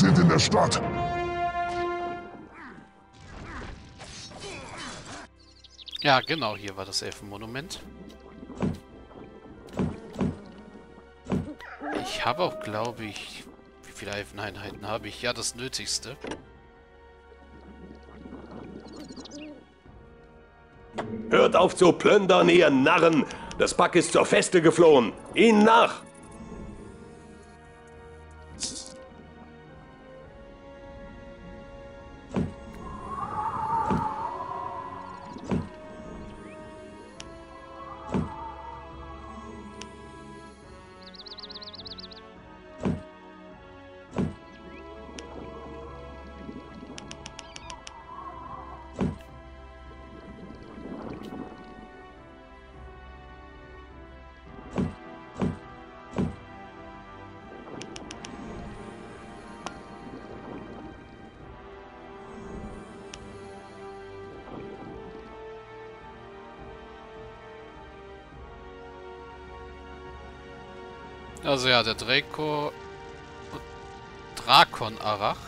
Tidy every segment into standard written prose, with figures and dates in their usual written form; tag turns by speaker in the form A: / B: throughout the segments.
A: sind in der Stadt.
B: Ja, genau, hier war das Elfenmonument. Ich habe auch, glaube ich... Wie viele Elfeneinheiten habe ich? Ja, das Nötigste.
C: Hört auf zu plündern, ihr Narren! Das Pack ist zur Feste geflohen! Ihnen nach!
B: Also ja, der Drakon Arach.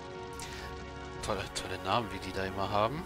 B: Tolle Namen, wie die da immer haben.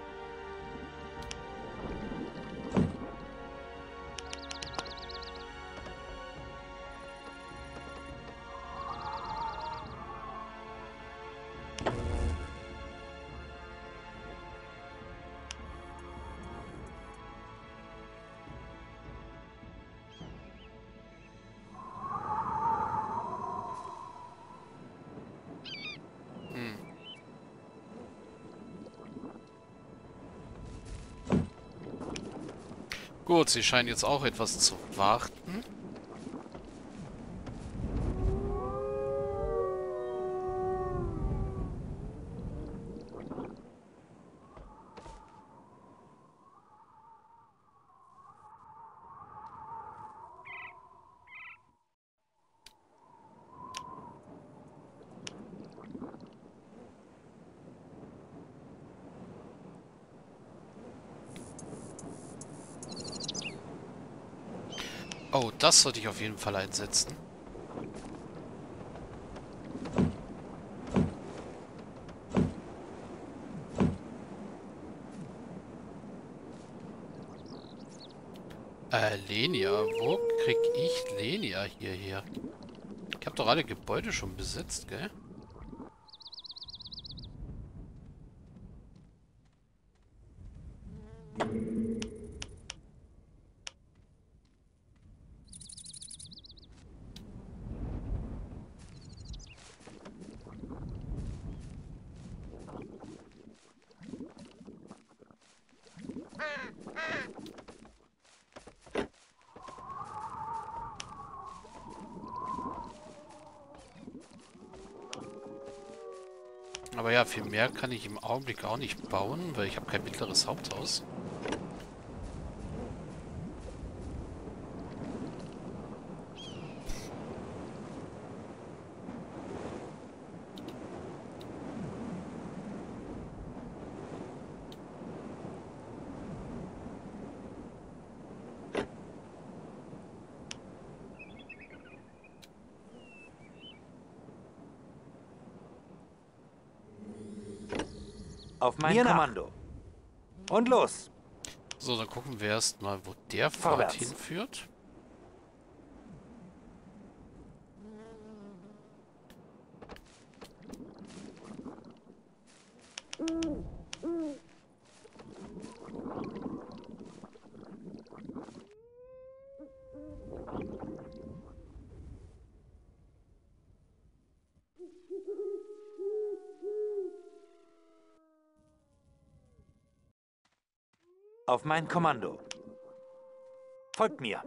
B: Gut, sie scheinen jetzt auch etwas zu warten. Oh, das sollte ich auf jeden Fall einsetzen. Lenia, wo krieg ich Lenia hierher? Ich habe doch alle Gebäude schon besetzt, gell? Aber ja, viel mehr kann ich im Augenblick auch nicht bauen, weil ich habe kein mittleres Haupthaus.
D: Auf mein Kommando. Und los.
B: So, dann gucken wir erstmal, wo der Pfad
D: Vorwärts
B: hinführt.
D: Auf mein Kommando. Folgt mir.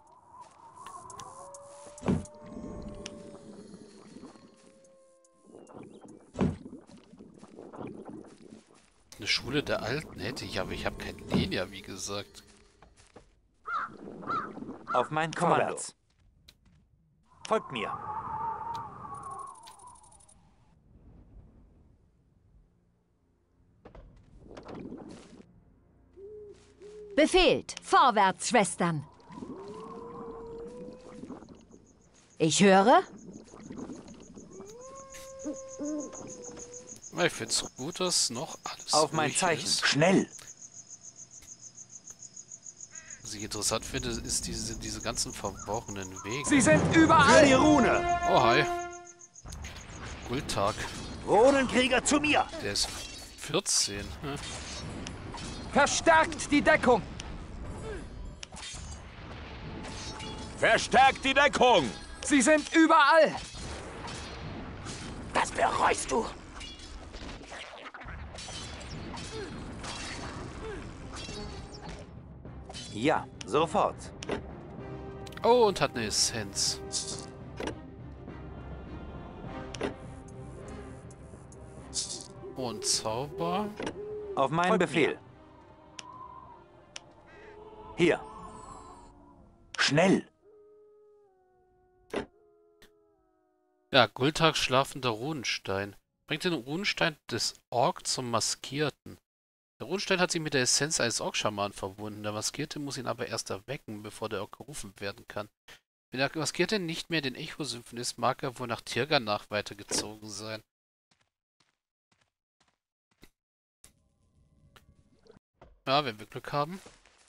B: Eine Schule der Alten hätte ich, aber ich habe kein Lenia, wie gesagt.
D: Auf mein Kommando. Vorwärts. Folgt mir.
E: Befehlt! Vorwärts, Schwestern! Ich höre.
B: Ich finde es gut, dass noch alles
D: Auf mein
B: ruhig
D: Zeichen.
B: ist.
D: Schnell.
B: Was ich interessant finde, ist diese ganzen verworrenen Wege.
D: Sie sind überall. Für die Rune.
B: Oh, hi. Guldtag.
D: Runenkrieger zu mir.
B: Der ist 14. Hm?
D: Verstärkt die Deckung.
A: Verstärkt die Deckung!
D: Sie sind überall.
A: Das bereust du!
D: Ja, sofort.
B: Oh, und hat eine Essenz. Und Zauber.
D: Auf meinen Befehl. Hier. Schnell.
B: Ja, Guldtag schlafender Runenstein. Bringt den Runenstein des Ork zum Maskierten. Der Runenstein hat sich mit der Essenz eines Ork-Schamanen verbunden. Der Maskierte muss ihn aber erst erwecken, bevor der Ork gerufen werden kann. Wenn der Maskierte nicht mehr den Echo-Sümpfen ist, mag er wohl nach Tirganach weitergezogen sein. Ja, wenn wir Glück haben.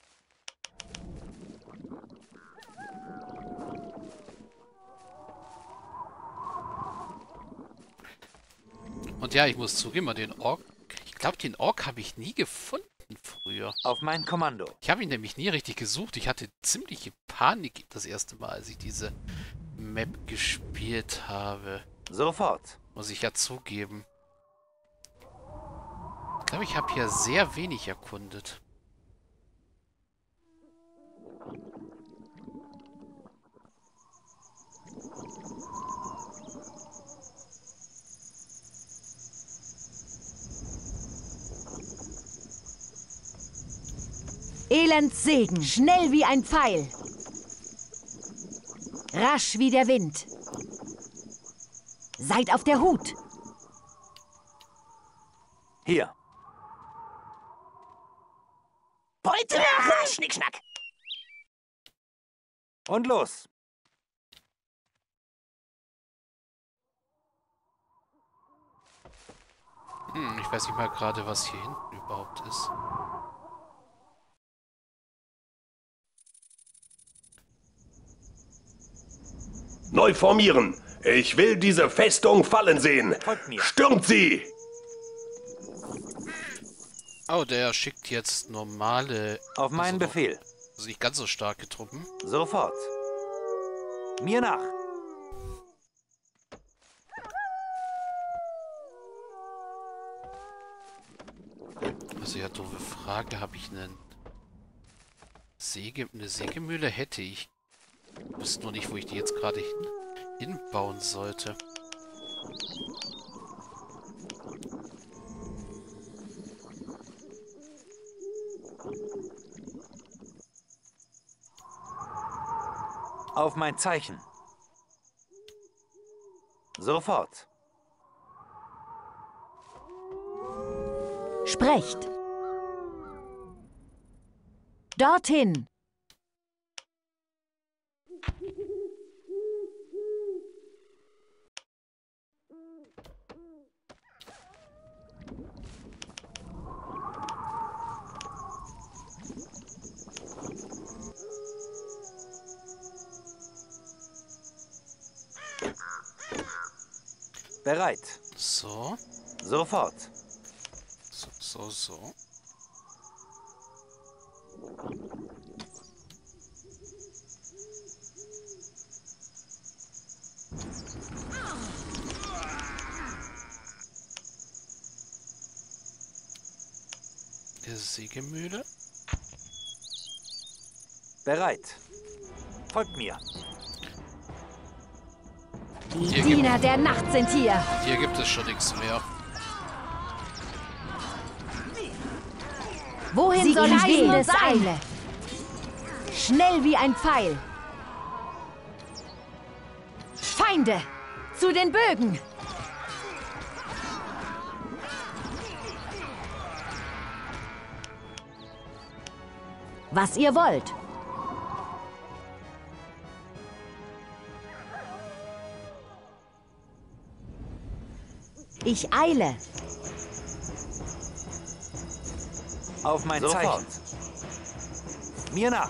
B: Und ja, ich muss zugeben, den Ork, ich glaube, den Ork habe ich nie gefunden früher.
D: Auf mein Kommando.
B: Ich habe ihn nämlich nie richtig gesucht. Ich hatte ziemliche Panik das erste Mal, als ich diese Map gespielt habe.
D: Sofort.
B: Muss ich ja zugeben. Ich glaube, ich habe hier sehr wenig erkundet.
E: Elends Segen, schnell wie ein Pfeil. Rasch wie der Wind. Seid auf der Hut.
D: Hier.
A: Beute! Schnickschnack!
D: Und los.
B: Ich weiß nicht mal gerade, was hier hinten überhaupt ist.
C: Neu formieren. Ich will diese Festung fallen sehen.
D: Folgt mir.
C: Stürmt sie!
B: Oh, der schickt jetzt normale...
D: Auf meinen Befehl.
B: Also nicht ganz so starke Truppen.
D: Sofort. Mir nach.
B: Also ja, doofe Frage. Habe ich eine Sägemühle? Hätte ich. Ich wüsste nur nicht, wo ich die jetzt gerade hinbauen sollte.
D: Auf mein Zeichen. Sofort.
E: Sprecht. Dorthin.
D: Bereit.
B: So.
D: Sofort.
B: So. Der Sägemühle.
D: Bereit. Folgt mir.
E: Die Diener der Nacht sind hier.
B: Hier gibt es schon nichts mehr.
E: Wohin soll ich gehen? Eile. Schnell wie ein Pfeil. Feinde, zu den Bögen. Was ihr wollt. Ich eile.
D: Auf mein
F: Sofort.
D: Zeichen. Mir nach.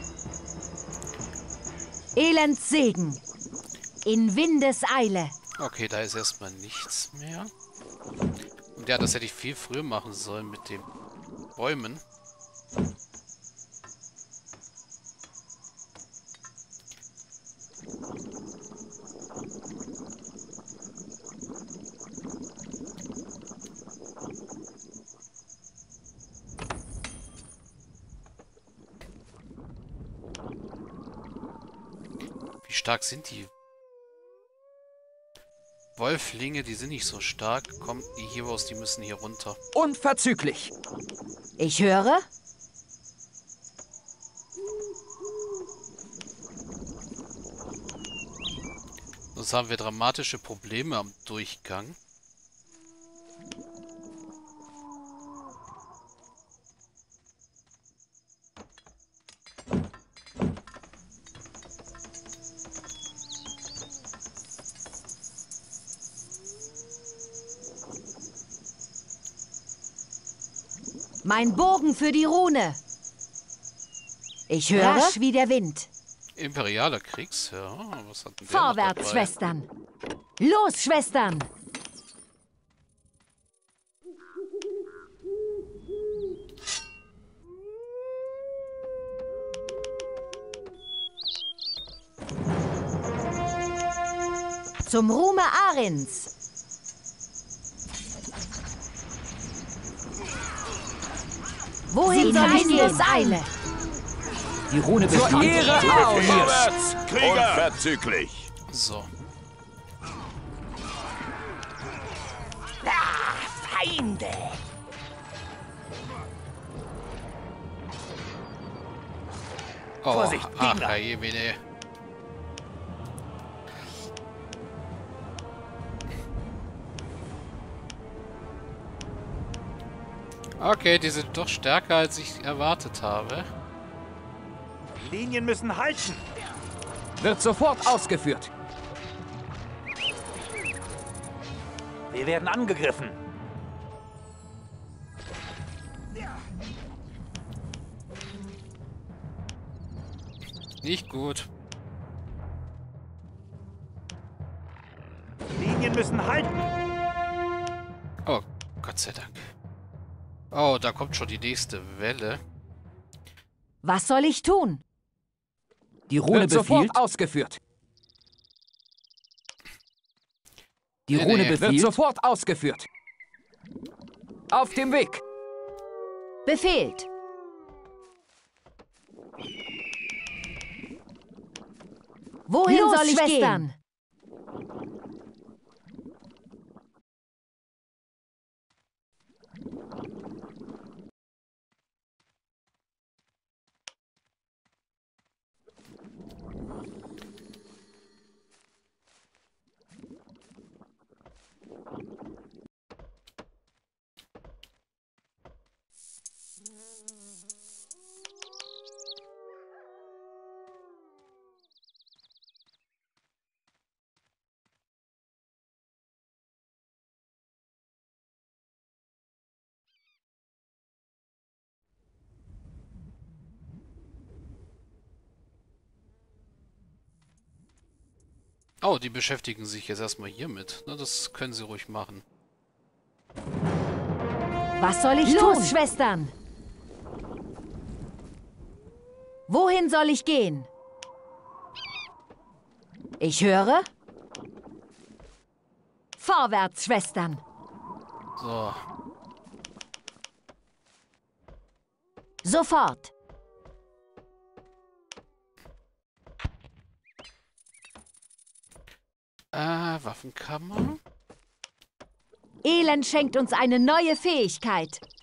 E: Elends Segen. In Windeseile.
B: Okay, da ist erstmal nichts mehr. Und ja, das hätte ich viel früher machen sollen mit den Bäumen. Wie stark sind die Wolflinge? Die sind nicht so stark. Komm, die Heroes, die müssen hier runter.
D: Unverzüglich.
E: Ich höre.
B: Sonst haben wir dramatische Probleme am Durchgang.
E: Mein Bogen für die Rune. Ich höre. Rasch wie der Wind.
B: Imperialer Kriegsherr. Was hat denn der noch
E: Vorwärts,
B: dabei?
E: Schwestern. Los, Schwestern. Zum Ruhme Arins. Wohin soll ich gehen? Eile.
D: Die Rune zur Ehre Aonirs.
C: Vorwärts, Krieger! Unverzüglich.
B: So.
A: Feinde!
B: Oh,
D: Vorsicht,
B: ach,
D: Gegner.
B: herrjemine. Okay, die sind doch stärker, als ich erwartet habe.
D: Linien müssen halten. Wird sofort ausgeführt. Wir werden angegriffen.
B: Nicht gut.
D: Linien müssen halten.
B: Oh, Gott sei Dank. Oh, da kommt schon die nächste Welle.
E: Was soll ich tun?
D: Die Rune wird sofort ausgeführt. Die
B: Nee,
D: Rune
B: nee.
D: wird sofort ausgeführt. Auf dem Weg.
E: Befehlt. Wohin Los, soll ich Schwestern? gehen?
B: Oh, die beschäftigen sich jetzt erstmal hiermit. Na, das können sie ruhig machen.
E: Was soll ich tun? Los, Schwestern! Wohin soll ich gehen? Ich höre. Vorwärts, Schwestern!
B: So.
E: Sofort!
B: Waffenkammer.
E: Elend schenkt uns eine neue Fähigkeit.